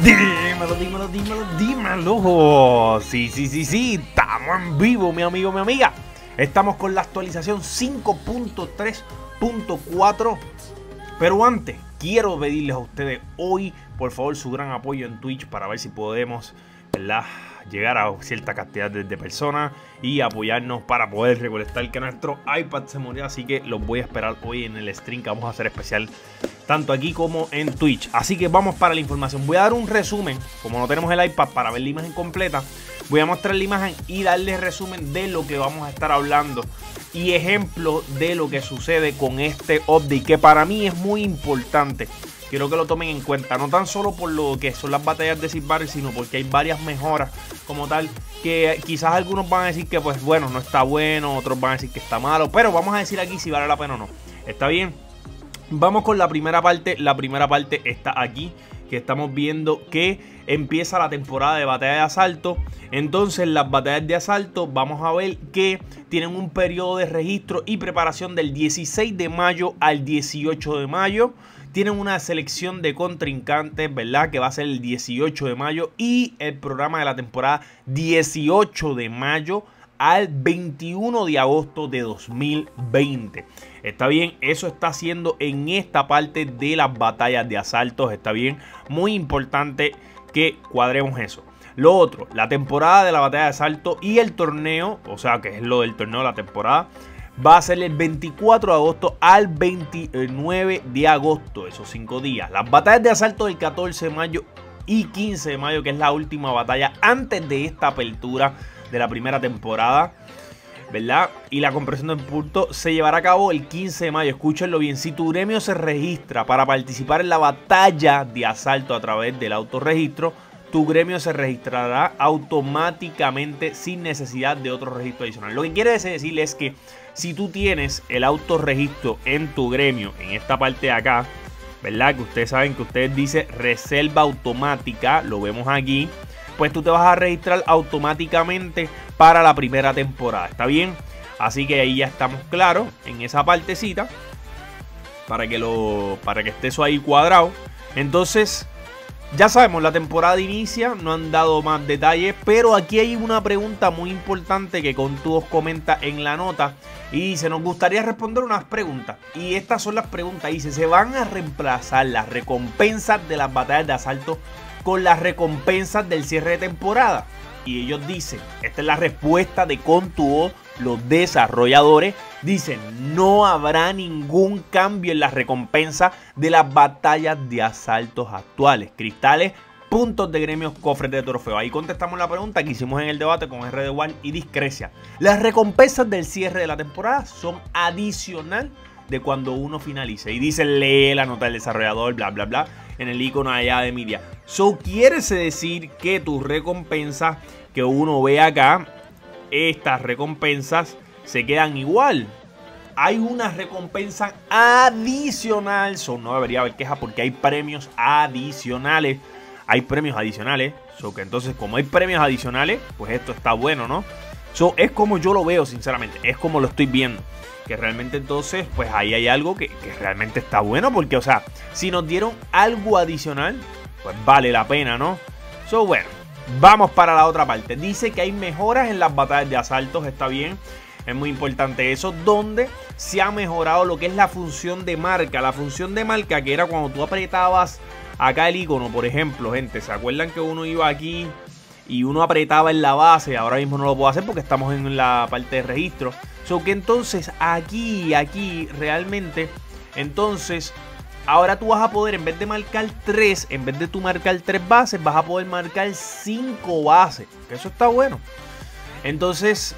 Dímelo, dímelo, dímelo, dímelo. Sí, estamos en vivo, mi amigo, mi amiga. Estamos con la actualización 5.3.4. Pero antes, quiero pedirles a ustedes hoy, por favor, su gran apoyo en Twitch para ver si podemos, ¿verdad?, llegar a cierta cantidad de personas y apoyarnos para poder recolectar que nuestro iPad se murió. Así que los voy a esperar hoy en el stream que vamos a hacer especial tanto aquí como en Twitch. Así que vamos para la información. Voy a dar un resumen, como no tenemos el iPad para ver la imagen completa, voy a mostrar la imagen y darle resumen de lo que vamos a estar hablando y ejemplo de lo que sucede con este update, que para mí es muy importante. Quiero que lo tomen en cuenta, no tan solo por lo que son las batallas de Seed Battle, sino porque hay varias mejoras como tal, que quizás algunos van a decir que pues bueno, no está bueno, otros van a decir que está malo, pero vamos a decir aquí si vale la pena o no. ¿Está bien? Vamos con la primera parte. La primera parte está aquí, que estamos viendo que empieza la temporada de batalla de asalto. Entonces las batallas de asalto vamos a ver que tienen un periodo de registro y preparación del 16 de mayo al 18 de mayo. Tienen una selección de contrincantes, ¿verdad?, que va a ser el 18 de mayo. Y el programa de la temporada 18 de mayo al 21 de agosto de 2020. Está bien, eso está haciendo en esta parte de las batallas de asaltos. Está bien, muy importante que cuadremos eso. Lo otro, la temporada de la batalla de asalto y el torneo, o sea que es lo del torneo de la temporada, va a ser el 24 de agosto al 29 de agosto, esos 5 días. Las batallas de asalto del 14 de mayo y 15 de mayo, que es la última batalla antes de esta apertura de la primera temporada, ¿verdad? Y la compresión del punto se llevará a cabo el 15 de mayo. Escúchenlo bien, si tu gremio se registra para participar en la batalla de asalto a través del autorregistro, tu gremio se registrará automáticamente sin necesidad de otro registro adicional. Lo que quiere decir es que si tú tienes el autorregistro en tu gremio, en esta parte de acá, ¿verdad?, que ustedes saben que ustedes dice reserva automática, lo vemos aquí, pues tú te vas a registrar automáticamente para la primera temporada. ¿Está bien? Así que ahí ya estamos claros en esa partecita para que esté eso ahí cuadrado. Entonces, ya sabemos, la temporada inicia, no han dado más detalles, pero aquí hay una pregunta muy importante que Contuos comenta en la nota y dice, nos gustaría responder unas preguntas. Y estas son las preguntas, dice, ¿se van a reemplazar las recompensas de las batallas de asalto con las recompensas del cierre de temporada? Y ellos dicen, esta es la respuesta de Contuos, los desarrolladores dicen, no habrá ningún cambio en las recompensas de las batallas de asaltos actuales. Cristales, puntos de gremios, cofres de trofeo. Ahí contestamos la pregunta que hicimos en el debate con RD One y Discrecia. Las recompensas del cierre de la temporada son adicional de cuando uno finalice. Y dice, lee la nota del desarrollador, bla, bla, bla, en el icono allá de media. So, quiere decir que tus recompensas que uno ve acá, estas recompensas se quedan igual. Hay una recompensa adicional. So, no debería haber queja porque hay premios adicionales. Hay premios adicionales. So, que entonces, como hay premios adicionales, pues esto está bueno, ¿no? So, es como yo lo veo, sinceramente. Es como lo estoy viendo. Que realmente entonces, pues ahí hay algo que realmente está bueno. Porque, o sea, si nos dieron algo adicional, pues vale la pena, ¿no? So, bueno, vamos para la otra parte. Dice que hay mejoras en las batallas de asaltos. Está bien. Es muy importante eso, donde se ha mejorado lo que es la función de marca. La función de marca que era cuando tú apretabas acá el icono, por ejemplo, gente, ¿se acuerdan que uno iba aquí y uno apretaba en la base? Ahora mismo no lo puedo hacer porque estamos en la parte de registro. So que entonces aquí realmente, entonces ahora tú vas a poder, en vez de marcar 3, en vez de tú marcar 3 bases, vas a poder marcar 5 bases. Eso está bueno. Entonces,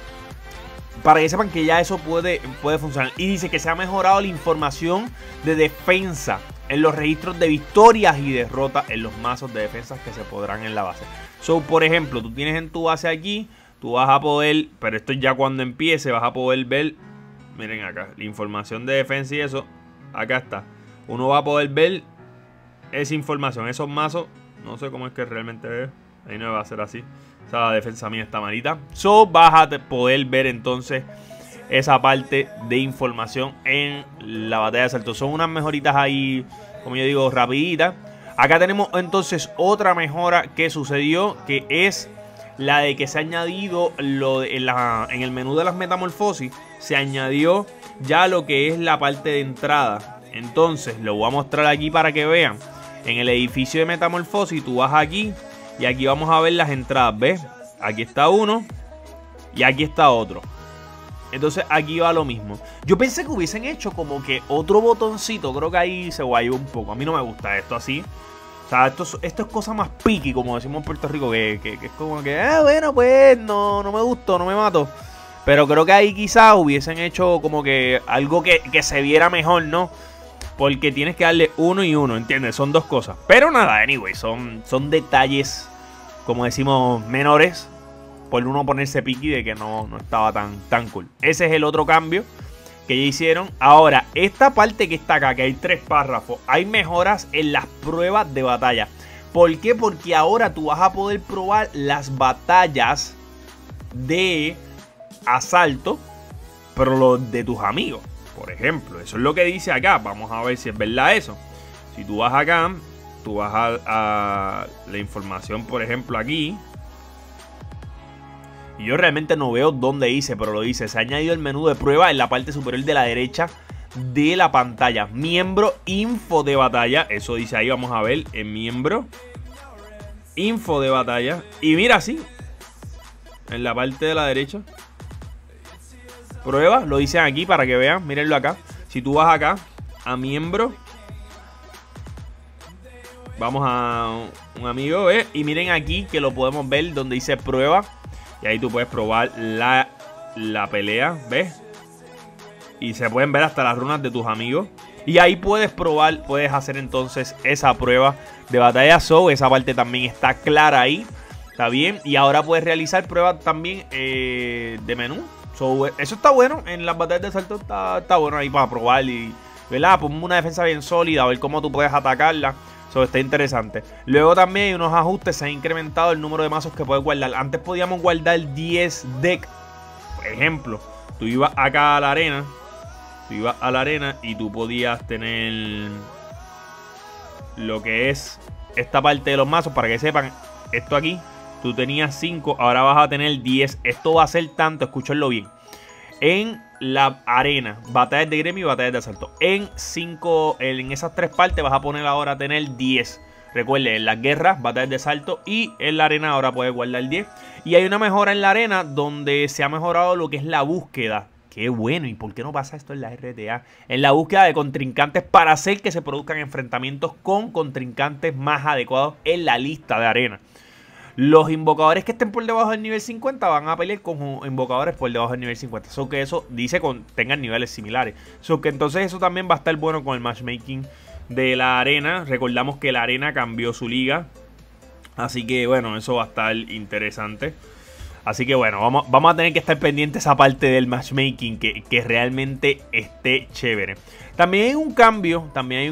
para que sepan que ya eso puede funcionar. Y dice que se ha mejorado la información de defensa en los registros de victorias y derrotas en los mazos de defensas que se podrán en la base. So, por ejemplo, tú tienes en tu base aquí, tú vas a poder, pero esto ya cuando empiece, vas a poder ver, miren acá, la información de defensa y eso, acá está. Uno va a poder ver esa información, esos mazos, no sé cómo es que realmente veo, ahí no va a ser así. O sea, la defensa mía está malita. So, vas a poder ver entonces esa parte de información en la batalla de asalto. Son unas mejoritas ahí, como yo digo, rapiditas. Acá tenemos entonces otra mejora que sucedió, que es la de que se ha añadido en el menú de las metamorfosis, se añadió ya lo que es la parte de entrada. Entonces lo voy a mostrar aquí para que vean. En el edificio de metamorfosis tú vas aquí y aquí vamos a ver las entradas, ¿ves? Aquí está uno y aquí está otro. Entonces aquí va lo mismo. Yo pensé que hubiesen hecho como que otro botoncito. Creo que ahí se guayó un poco. A mí no me gusta esto así. O sea, esto es cosa más piqui, como decimos en Puerto Rico. Que es como que, bueno, pues no me gustó, no me mató. Pero creo que ahí quizás hubiesen hecho como que algo que se viera mejor, ¿no? Porque tienes que darle uno y uno, ¿entiendes? Son dos cosas. Pero nada, anyway, son detalles, como decimos, menores. Por uno ponerse piqui de que no estaba tan cool. Ese es el otro cambio que ya hicieron. Ahora, esta parte que está acá, que hay 3 párrafos, hay mejoras en las pruebas de batalla. ¿Por qué? Porque ahora tú vas a poder probar las batallas de asalto, pero los de tus amigos, por ejemplo. Eso es lo que dice acá. Vamos a ver si es verdad eso. Si tú vas acá, tú vas a la información, por ejemplo, aquí. Y yo realmente no veo dónde dice, pero lo dice. Se ha añadido el menú de prueba en la parte superior de la derecha de la pantalla. Miembro, info de batalla. Eso dice ahí, vamos a ver. En miembro, info de batalla. Y mira así, en la parte de la derecha. Prueba, lo dicen aquí para que vean. Mírenlo acá. Si tú vas acá, a miembro. Vamos a un amigo, ¿ves? Y miren aquí que lo podemos ver donde dice prueba. Y ahí tú puedes probar la pelea, ¿ves? Y se pueden ver hasta las runas de tus amigos. Y ahí puedes probar, puedes hacer entonces esa prueba de batalla. So, esa parte también está clara ahí. ¿Está bien? Y ahora puedes realizar pruebas también de menú. So, eso está bueno. En las batallas de asalto está bueno ahí para probar. Y, ¿verdad? Ponme una defensa bien sólida, a ver cómo tú puedes atacarla. Eso está interesante. Luego también hay unos ajustes. Se ha incrementado el número de mazos que puedes guardar. Antes podíamos guardar 10 decks. Por ejemplo, tú ibas acá a la arena. Tú ibas a la arena y tú podías tener lo que es esta parte de los mazos. Para que sepan, esto aquí, tú tenías 5, ahora vas a tener 10. Esto va a ser tanto, escúchenlo bien. En la arena, batallas de gremio y batallas de asalto. En esas 3 partes vas a poner ahora a tener 10. Recuerden, en las guerras, batallas de asalto y en la arena ahora puedes guardar 10. Y hay una mejora en la arena donde se ha mejorado lo que es la búsqueda. Qué bueno, ¿y por qué no pasa esto en la RTA? En la búsqueda de contrincantes para hacer que se produzcan enfrentamientos con contrincantes más adecuados en la lista de arena. Los invocadores que estén por debajo del nivel 50 van a pelear con invocadores por debajo del nivel 50. So que eso dice que tengan niveles similares. So que entonces eso también va a estar bueno con el matchmaking de la arena. Recordamos que la arena cambió su liga. Así que bueno, eso va a estar interesante. Así que bueno, vamos a tener que estar pendientes esa parte del matchmaking que realmente esté chévere. También hay un cambio,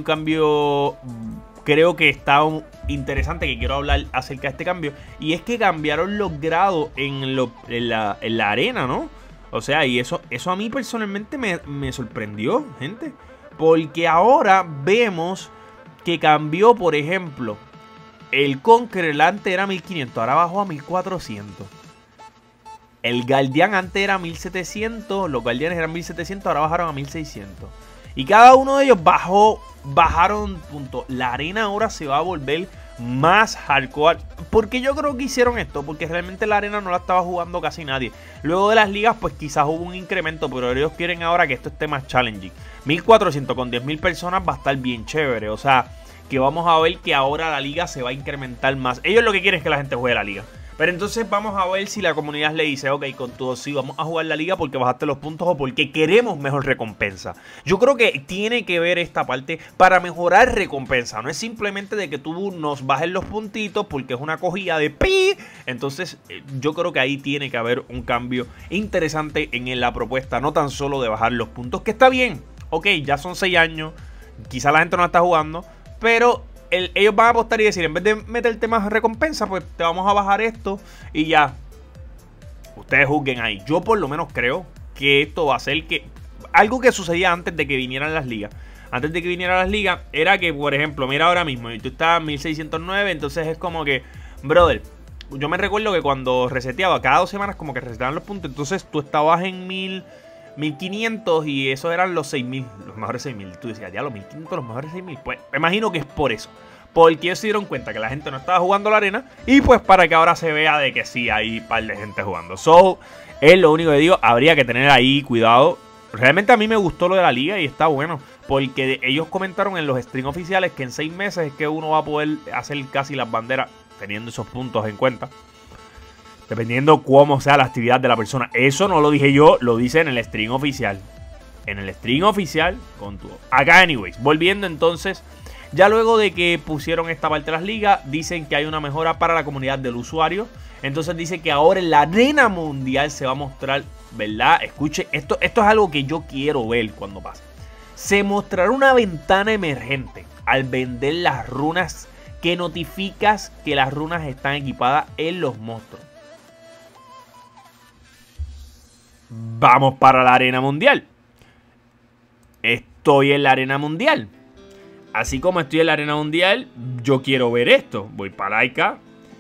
creo que está interesante, que quiero hablar acerca de este cambio. Y es que cambiaron los grados en la arena, ¿no? O sea, y eso a mí personalmente me sorprendió, gente. Porque ahora vemos que cambió, por ejemplo, el Conqueror antes era 1500, ahora bajó a 1400. El Guardián antes era 1700, los Guardianes eran 1700, ahora bajaron a 1600. Y cada uno de ellos bajaron puntos. La arena ahora se va a volver más hardcore. ¿Por qué yo creo que hicieron esto? Porque realmente la arena no la estaba jugando casi nadie. Luego de las ligas, pues quizás hubo un incremento, pero ellos quieren ahora que esto esté más challenging. 1400 con 10.000 personas va a estar bien chévere. O sea, que vamos a ver que ahora la liga se va a incrementar más. Ellos lo que quieren es que la gente juegue la liga. Pero entonces vamos a ver si la comunidad le dice, ok, con todo sí, vamos a jugar la liga porque bajaste los puntos o porque queremos mejor recompensa. Yo creo que tiene que ver esta parte para mejorar recompensa. No es simplemente de que tú nos bajes los puntitos porque es una cogida de pi. Entonces yo creo que ahí tiene que haber un cambio interesante en la propuesta. No tan solo de bajar los puntos, que está bien. Ok, ya son 6 años. Quizá la gente no está jugando, pero ellos van a apostar y decir, en vez de meterte más recompensa, pues te vamos a bajar esto y ya. Ustedes juzguen ahí. Yo por lo menos creo que esto va a ser algo que sucedía antes de que vinieran las ligas. antes de que viniera a las ligas, era que, por ejemplo, mira ahora mismo, y tú estás en 1609, entonces es como que, brother, yo me recuerdo que cuando reseteaba, cada 2 semanas como que reseteaban los puntos, entonces tú estabas en 1500 y esos eran los 6000, los mejores 6000. Tú decías, ya los 1500, los mejores 6000. Pues me imagino que es por eso. Porque ellos se dieron cuenta que la gente no estaba jugando la arena. Y pues para que ahora se vea de que sí hay un par de gente jugando. So, es lo único que digo. Habría que tener ahí cuidado. Realmente a mí me gustó lo de la liga y está bueno. Porque ellos comentaron en los streams oficiales que en 6 meses es que uno va a poder hacer casi las banderas teniendo esos puntos en cuenta. Dependiendo cómo sea la actividad de la persona. Eso no lo dije yo, lo dice en el stream oficial. En el stream oficial con tu... Acá, anyways, volviendo entonces... Ya luego de que pusieron esta parte de las ligas, dicen que hay una mejora para la comunidad del usuario. Entonces dice que ahora en la arena mundial se va a mostrar, ¿verdad? Escuche, esto es algo que yo quiero ver cuando pase. Se mostrará una ventana emergente al vender las runas que notificas que las runas están equipadas en los monstruos. Vamos para la arena mundial. Estoy en la arena mundial. Así como estoy en la arena mundial, yo quiero ver esto. Voy para Laika.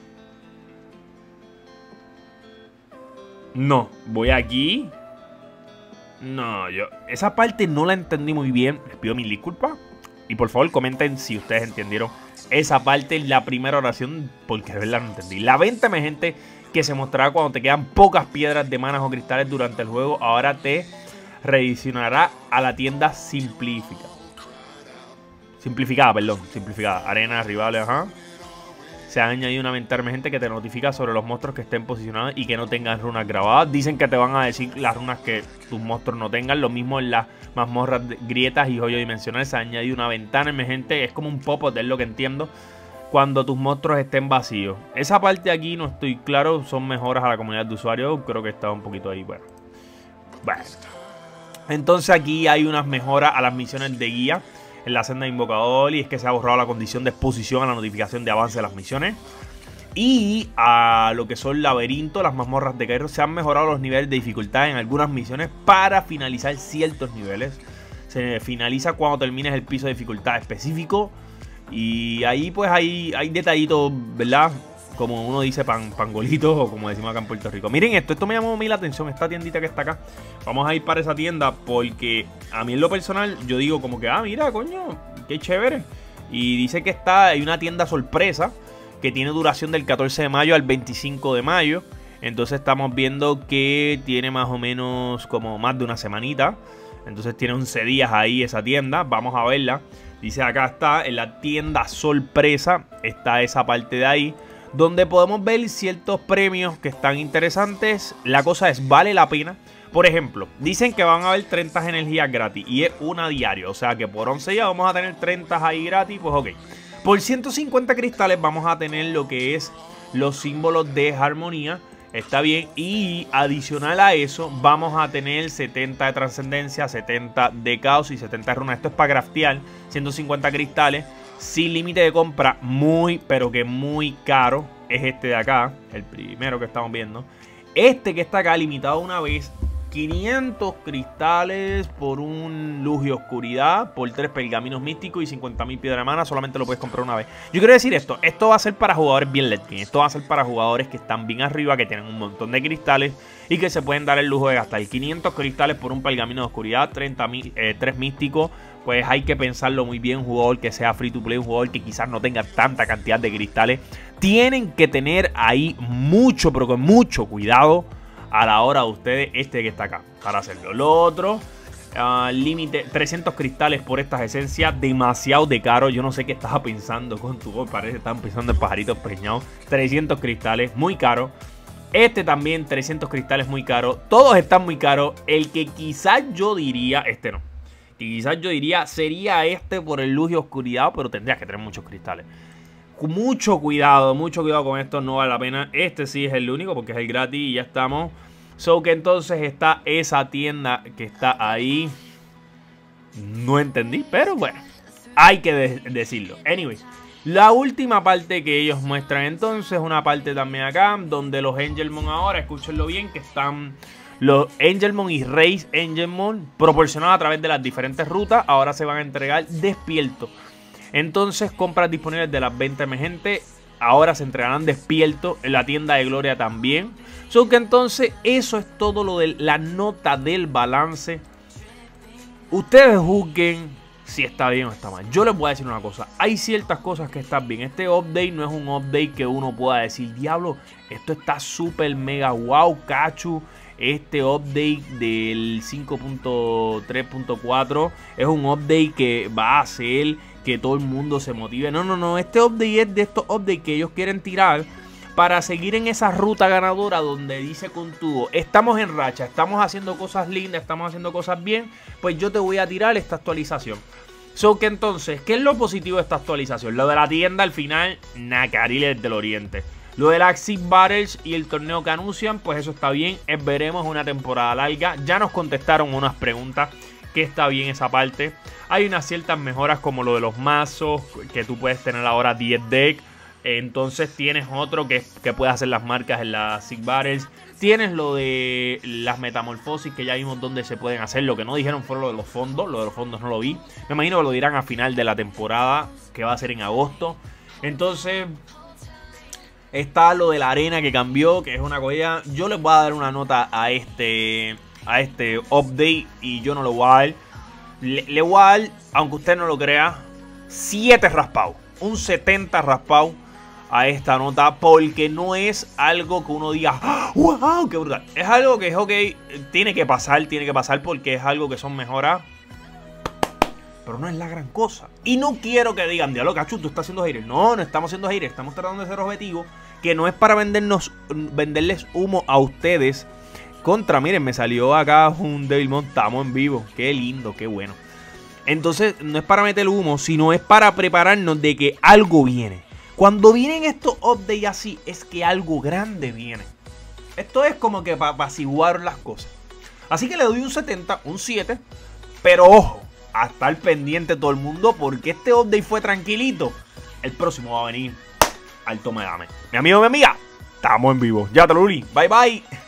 No, voy aquí. No, yo... Esa parte no la entendí muy bien. Les pido mil disculpas. Y por favor comenten si ustedes entendieron esa parte, la primera oración, porque de verdad no entendí. La venta emergente que se mostrará cuando te quedan pocas piedras de manas o cristales durante el juego, ahora te redireccionará a la tienda simplificada. Simplificada. Arena, rivales, ajá. Se ha añadido una ventana emergente que te notifica sobre los monstruos que estén posicionados y que no tengan runas grabadas. Dicen que te van a decir las runas que tus monstruos no tengan. Lo mismo en las mazmorras, grietas y joyos dimensionales. Se ha añadido una ventana emergente. Es como un pop-up, es lo que entiendo. Cuando tus monstruos estén vacíos. Esa parte aquí no estoy claro. Son mejoras a la comunidad de usuarios. Creo que está un poquito ahí. Bueno. Entonces aquí hay unas mejoras a las misiones de guía en la senda de invocador, y es que se ha borrado la condición de exposición a la notificación de avance de las misiones. Y a lo que son laberintos, las mazmorras de Kairos, se han mejorado los niveles de dificultad en algunas misiones para finalizar ciertos niveles. Se finaliza cuando termines el piso de dificultad específico. Y ahí pues hay detallitos, ¿verdad? Como uno dice, pangolitos, o como decimos acá en Puerto Rico. Miren esto me llamó la atención, esta tiendita que está acá. Vamos a ir para esa tienda porque a mí en lo personal yo digo como que, mira, coño, qué chévere. Y dice que hay una tienda sorpresa que tiene duración del 14 de mayo al 25 de mayo. Entonces estamos viendo que tiene más o menos como más de una semanita. Entonces tiene 11 días ahí esa tienda, vamos a verla. Dice acá está, en la tienda sorpresa, está esa parte de ahí, donde podemos ver ciertos premios que están interesantes. La cosa es, ¿vale la pena? Por ejemplo, dicen que van a haber 30 energías gratis y es una diaria. O sea que por 11 días vamos a tener 30 ahí gratis, pues ok. Por 150 cristales vamos a tener lo que es los símbolos de armonía. Está bien. Y adicional a eso vamos a tener 70 de trascendencia, 70 de caos y 70 de runas. Esto es para craftear 150 cristales. Sin límite de compra, muy, pero que muy caro. Es este de acá, el primero que estamos viendo. Este que está acá, limitado una vez. 500 cristales por un luz y oscuridad, por 3 pergaminos místicos y 50.000 piedras de mana. Solamente lo puedes comprar una vez. Yo quiero decir esto va a ser para jugadores bien late game. Esto va a ser para jugadores que están bien arriba, que tienen un montón de cristales y que se pueden dar el lujo de gastar 500 cristales por un pergamino de oscuridad, 3 místicos. Pues hay que pensarlo muy bien. Un jugador que sea free to play, un jugador que quizás no tenga tanta cantidad de cristales, tienen que tener ahí mucho, pero con mucho cuidado a la hora de ustedes que está acá para hacerlo. Lo otro, límite 300 cristales por estas esencias, demasiado de caro. Yo no sé qué estaba pensando con tu voz, parece que estaban pensando en pajaritos preñados. 300 cristales, muy caro. Este también 300 cristales, muy caro. Todos están muy caros. El que quizás yo diría, no, que quizás yo diría sería por el luz y oscuridad, pero tendrías que tener muchos cristales. Mucho cuidado con esto, no vale la pena. Este sí es el único porque es el gratis y ya estamos. So que entonces está esa tienda que está ahí. No entendí, pero bueno, hay que decirlo. Anyway, la última parte que ellos muestran entonces, una parte también acá, donde los Angelmon ahora, escúchenlo bien, que están Los Angelmon y Race Angelmon proporcionados a través de las diferentes rutas ahora se van a entregar despiertos. Entonces, compras disponibles de las 20 emergentes ahora se entregarán despiertos. En la tienda de Gloria también. So que entonces eso es todo lo de la nota del balance. Ustedes juzguen si está bien o está mal. Yo les voy a decir una cosa. Hay ciertas cosas que están bien. Este update no es un update que uno pueda decir, diablo, esto está súper mega wow, cachu. Este update del 5.3.4 es un update que va a hacer que todo el mundo se motive. No. Este update es de estos updates que ellos quieren tirar para seguir en esa ruta ganadora donde dice con tubo, estamos en racha, estamos haciendo cosas lindas, estamos haciendo cosas bien, pues yo te voy a tirar esta actualización. So que entonces, ¿qué es lo positivo de esta actualización? Lo de la tienda al final, Nacariles del Oriente. Lo de la Exit Battles y el torneo que anuncian, pues eso está bien. Veremos una temporada larga. Ya nos contestaron unas preguntas que está bien esa parte. Hay unas ciertas mejoras como lo de los mazos, que tú puedes tener ahora 10 deck. Entonces tienes otro que puede hacer las marcas en las Exit Battles. Tienes lo de las metamorfosis que ya vimos donde se pueden hacer. Lo que no dijeron fue lo de los fondos. Lo de los fondos no lo vi. Me imagino que lo dirán a final de la temporada, que va a ser en agosto. Entonces está lo de la arena que cambió, que es una cosa. Yo les voy a dar una nota a este update y yo no lo voy a dar. Le voy a dar, aunque usted no lo crea, 7 raspados. Un 70 raspado a esta nota, porque no es algo que uno diga ¡wow! ¡Qué brutal! Es algo que es ok, tiene que pasar porque es algo que son mejoras, pero no es la gran cosa. Y no quiero que digan, diablo, Cachu, tú estás haciendo haters. No estamos haciendo haters, estamos tratando de ser objetivos, que no es para venderles humo a ustedes. Miren, me salió acá un Devilmon, estamos en vivo, qué lindo, qué bueno. Entonces, no es para meter humo, sino es para prepararnos de que algo viene. Cuando vienen estos updates así, es que algo grande viene. Esto es como que para apaciguar las cosas. Así que le doy un 70, un 7. Pero ojo, a estar pendiente todo el mundo, porque este update fue tranquilito. El próximo va a venir al tome dame. Mi amigo, mi amiga, estamos en vivo. Ya te lo vi. Bye, bye.